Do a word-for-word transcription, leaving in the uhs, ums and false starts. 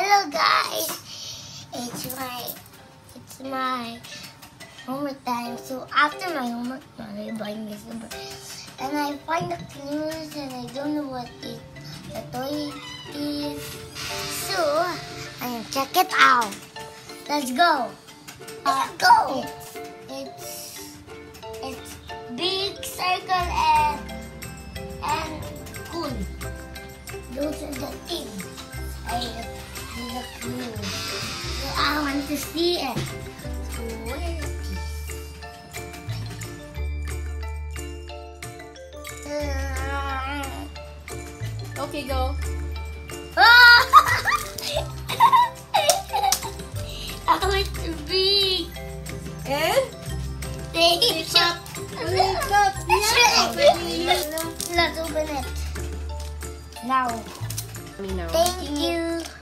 Hello guys, it's my it's my homework time. So after my homework, I'm buying this number, and I find the clues and I don't know what it, the toy is. So I am check it out. Let's go. Let's go. It's it's big circle and and cool. Those are the things. I see the clue. So I want to see it. So where is this? Okay, go.